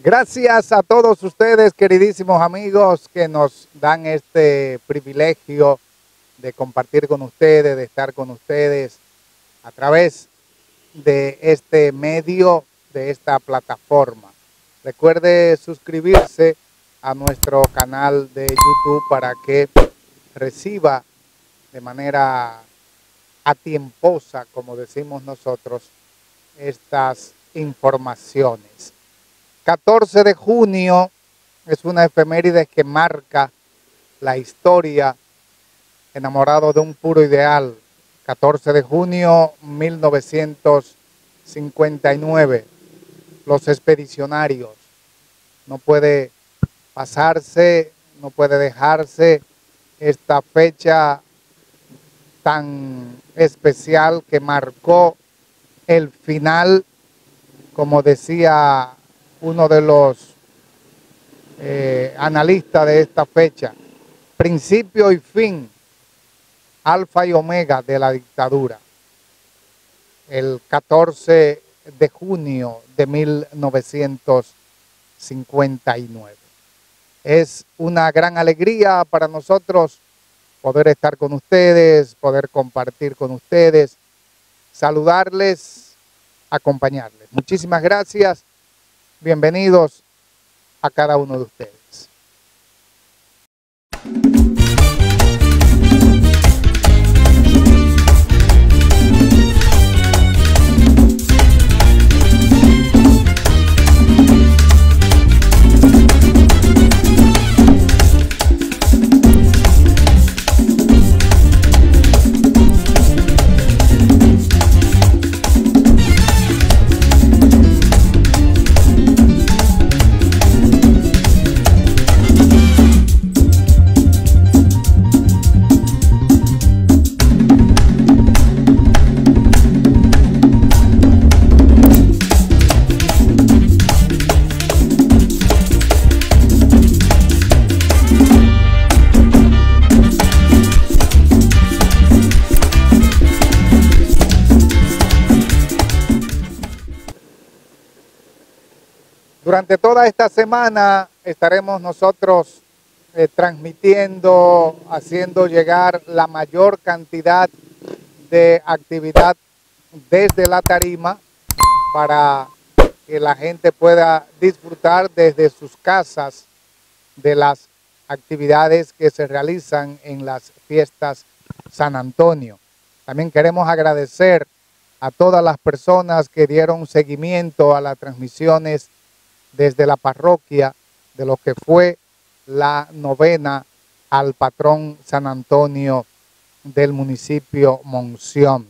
Gracias a todos ustedes, queridísimos amigos, que nos dan este privilegio de compartir con ustedes, de estar con ustedes a través de este medio, de esta plataforma. Recuerde suscribirse a nuestro canal de YouTube para que reciba de manera atiemposa, como decimos nosotros, estas informaciones. 14 de junio es una efeméride que marca la historia, enamorado de un puro ideal. 14 de junio 1959, los expedicionarios. No puede pasarse, no puede dejarse esta fecha tan especial que marcó el final, como decía uno de los analistas de esta fecha, principio y fin, alfa y omega de la dictadura, el 14 de junio de 1959. Es una gran alegría para nosotros poder estar con ustedes, poder compartir con ustedes, saludarles, acompañarles. Muchísimas gracias. Bienvenidos a cada uno de ustedes. Durante toda esta semana estaremos nosotros transmitiendo, haciendo llegar la mayor cantidad de actividad desde la tarima para que la gente pueda disfrutar desde sus casas de las actividades que se realizan en las fiestas San Antonio. También queremos agradecer a todas las personas que dieron seguimiento a las transmisiones desde la parroquia de lo que fue la novena al patrón San Antonio del municipio Monción.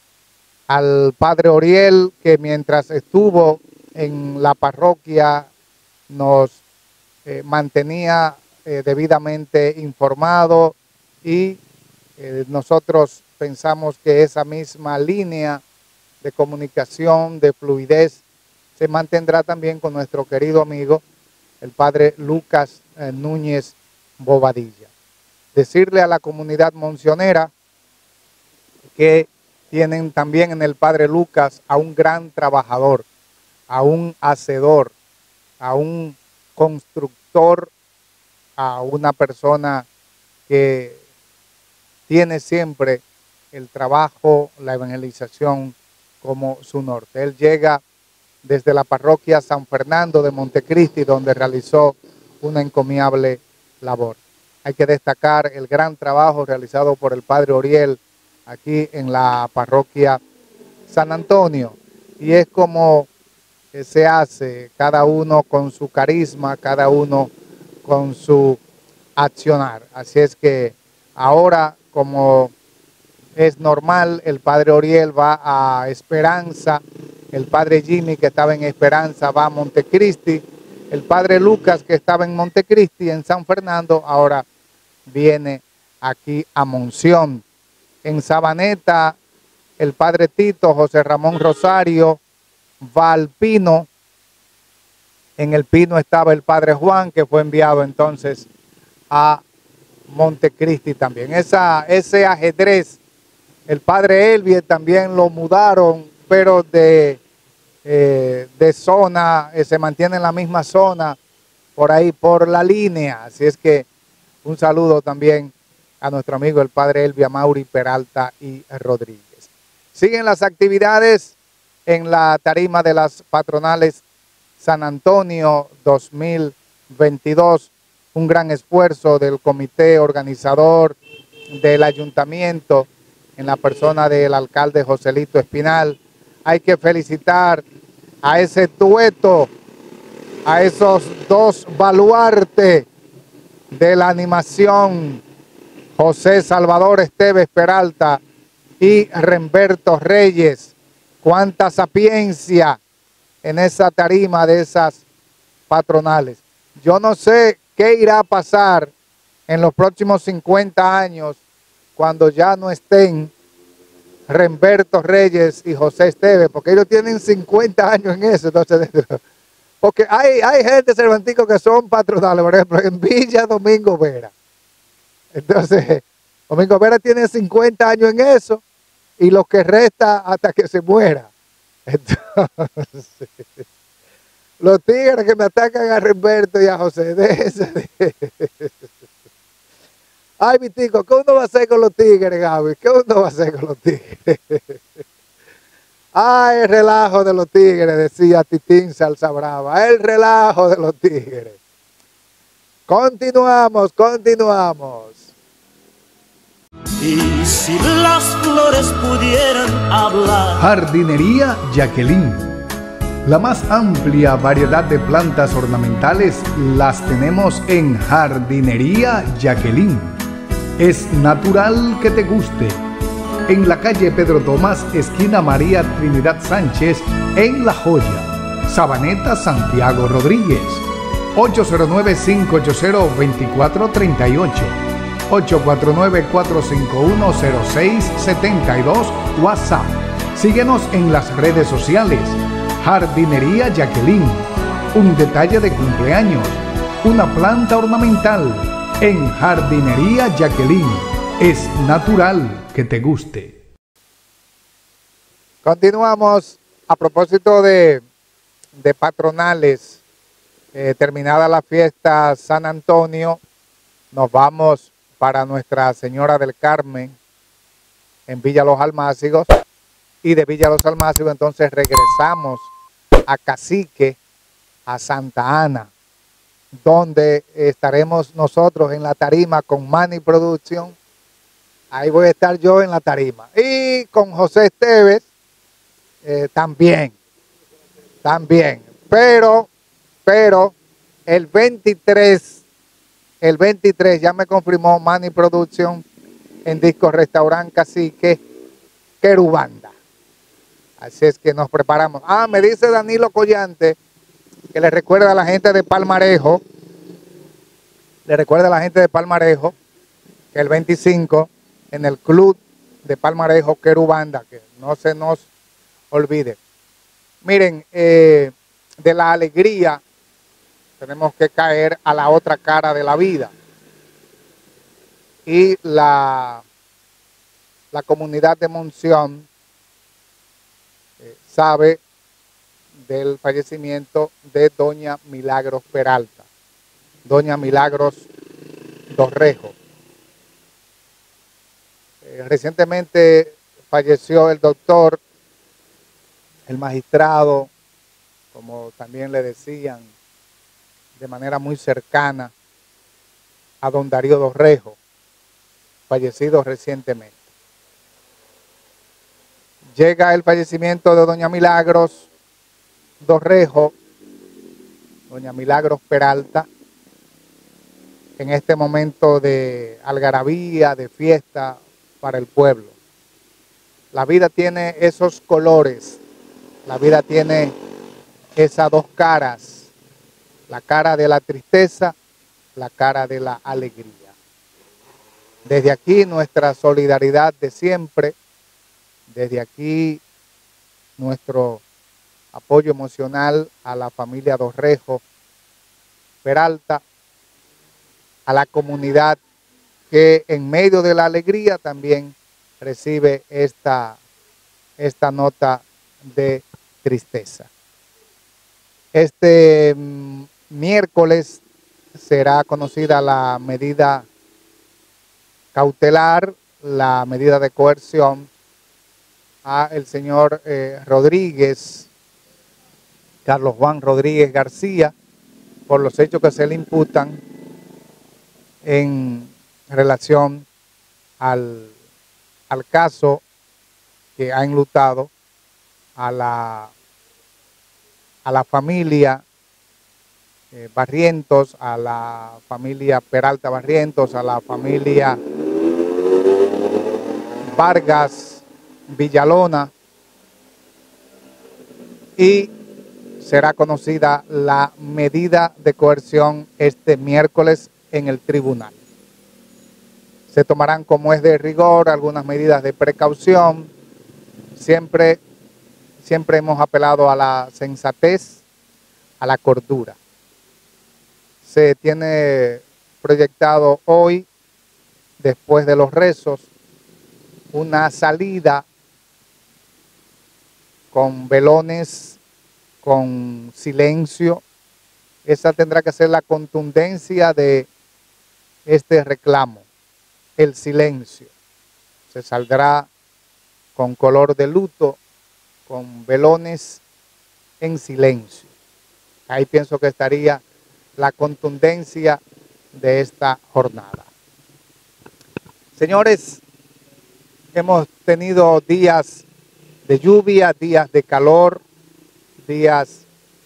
Al padre Oriel, que mientras estuvo en la parroquia nos mantenía debidamente informado y nosotros pensamos que esa misma línea de comunicación, de fluidez, se mantendrá también con nuestro querido amigo, el padre Lucas Núñez Bobadilla. Decirle a la comunidad moncionera que tienen también en el padre Lucas a un gran trabajador, a un hacedor, a un constructor, a una persona que tiene siempre el trabajo, la evangelización como su norte. Él llega desde la parroquia San Fernando de Montecristi, donde realizó una encomiable labor. Hay que destacar el gran trabajo realizado por el padre Oriel aquí en la parroquia San Antonio. Y es como se hace, cada uno con su carisma, cada uno con su accionar. Así es que ahora, como es normal, el padre Oriel va a Esperanza, el padre Jimmy, que estaba en Esperanza, va a Montecristi, el padre Lucas, que estaba en Montecristi, en San Fernando, ahora viene aquí a Monción. En Sabaneta, el padre Tito, José Ramón Rosario, va al Pino. En el Pino estaba el padre Juan, que fue enviado entonces a Montecristi también. Ese ajedrez, el padre Elvier también lo mudaron, pero de de zona, se mantiene en la misma zona, por ahí, por la línea. Así es que un saludo también a nuestro amigo el padre Elvia Mauri Peralta y Rodríguez. Siguen las actividades en la tarima de las patronales San Antonio 2022, un gran esfuerzo del comité organizador del ayuntamiento en la persona del alcalde Joselito Espinal. Hay que felicitar a ese dueto, a esos dos baluartes de la animación, José Salvador Esteves Peralta y Remberto Reyes. Cuánta sapiencia en esa tarima de esas patronales. Yo no sé qué irá a pasar en los próximos 50 años cuando ya no estén Remberto Reyes y José Esteves, porque ellos tienen 50 años en eso. Entonces, porque hay gente cervantico que son patronales, por ejemplo, en Villa Domingo Vera. Entonces, Domingo Vera tiene 50 años en eso y lo que resta hasta que se muera. Entonces, los tigres que me atacan a Remberto y a José de ese. Ay, mi tico, ¿qué uno va a hacer con los tigres, Gaby? ¿Qué uno va a hacer con los tigres? Ay, el relajo de los tigres, decía Titín Salsa Brava. El relajo de los tigres. Continuamos. Y si las flores pudieran hablar. Jardinería Jacqueline. La más amplia variedad de plantas ornamentales las tenemos en Jardinería Jacqueline. Es natural que te guste. En la calle Pedro Tomás, esquina María Trinidad Sánchez, en La Joya. Sabaneta, Santiago Rodríguez. 809-580-2438. 849-451-0672. WhatsApp. Síguenos en las redes sociales. Jardinería Jacqueline. Un detalle de cumpleaños. Una planta ornamental. En Jardinería Jacqueline. Es natural que te guste. Continuamos a propósito de patronales. Terminada la fiesta San Antonio, nos vamos para Nuestra Señora del Carmen en Villa Los Almácigos, y de Villa Los Almácigos entonces regresamos a Cacique, a Santa Ana, donde estaremos nosotros en la tarima con Manny Producción. Ahí voy a estar yo en la tarima. Y con José Esteves también. Pero el 23 ya me confirmó Manny Producción en Disco Restaurant Cacique, Querubanda. Así es que nos preparamos. Me dice Danilo Collante que le recuerda a la gente de Palmarejo, que el 25 en el club de Palmarejo Querubanda, que no se nos olvide. Miren, de la alegría tenemos que caer a la otra cara de la vida. Y la comunidad de Monción sabe del fallecimiento de doña Milagros Peralta, doña Milagros Dorrejo. Recientemente falleció el doctor, el magistrado, como también le decían, de manera muy cercana a don Darío Dorrejo, fallecido recientemente. Llega el fallecimiento de doña Milagros Dorrejo, doña Milagros Peralta, en este momento de algarabía, de fiesta para el pueblo. La vida tiene esos colores, la vida tiene esas dos caras, la cara de la tristeza, la cara de la alegría. Desde aquí nuestra solidaridad de siempre, desde aquí nuestro apoyo emocional a la familia Dorrejo Peralta, a la comunidad que en medio de la alegría también recibe esta nota de tristeza. Este miércoles será conocida la medida cautelar, la medida de coerción a el señor Rodríguez, Carlos Juan Rodríguez García, por los hechos que se le imputan en relación al caso que ha enlutado a la familia Barrientos, a la familia Peralta Barrientos, a la familia Vargas Villalona, y será conocida la medida de coerción este miércoles en el tribunal. Se tomarán, como es de rigor, algunas medidas de precaución. Siempre hemos apelado a la sensatez, a la cordura. Se tiene proyectado hoy, después de los rezos, una salida con velones, con silencio. Esa tendrá que ser la contundencia de este reclamo, el silencio. Se saldrá con color de luto, con velones en silencio. Ahí pienso que estaría la contundencia de esta jornada. Señores, hemos tenido días de lluvia, días de calor, días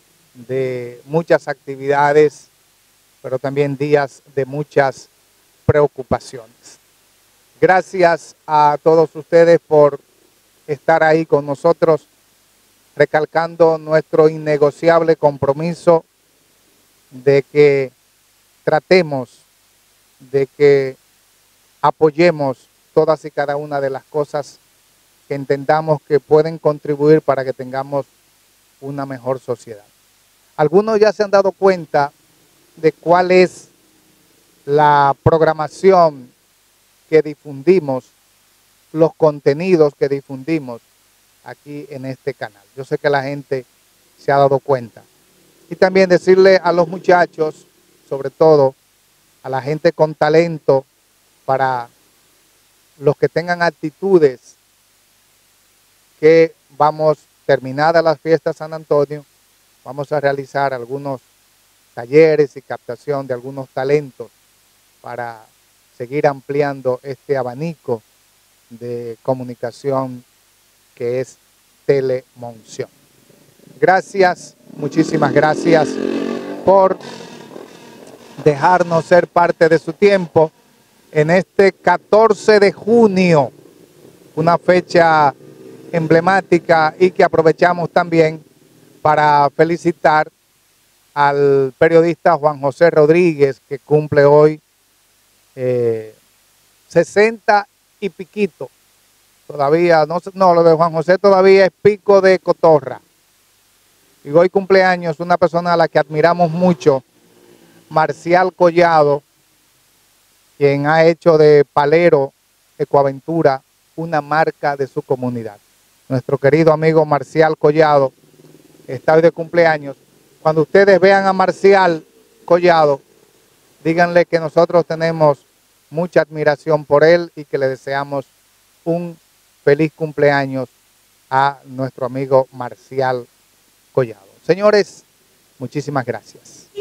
de muchas actividades, pero también días de muchas preocupaciones. Gracias a todos ustedes por estar ahí con nosotros, recalcando nuestro innegociable compromiso de que tratemos, de que apoyemos todas y cada una de las cosas que entendamos que pueden contribuir para que tengamos una mejor sociedad. Algunos ya se han dado cuenta de cuál es la programación que difundimos, los contenidos que difundimos aquí en este canal. Yo sé que la gente se ha dado cuenta. Y también decirle a los muchachos, sobre todo a la gente con talento, para los que tengan actitudes, que vamos, terminadas las fiestas San Antonio, vamos a realizar algunos talleres y captación de algunos talentos para seguir ampliando este abanico de comunicación que es Telemonción. Gracias, muchísimas gracias por dejarnos ser parte de su tiempo en este 14 de junio, una fecha emblemática y que aprovechamos también para felicitar al periodista Juan José Rodríguez, que cumple hoy 60 y piquito. Todavía, no, lo de Juan José todavía es pico de cotorra. Y hoy cumpleaños una persona a la que admiramos mucho, Marcial Collado, quien ha hecho de Palero Ecoaventura una marca de su comunidad. Nuestro querido amigo Marcial Collado está hoy de cumpleaños. Cuando ustedes vean a Marcial Collado, díganle que nosotros tenemos mucha admiración por él y que le deseamos un feliz cumpleaños a nuestro amigo Marcial Collado. Señores, muchísimas gracias.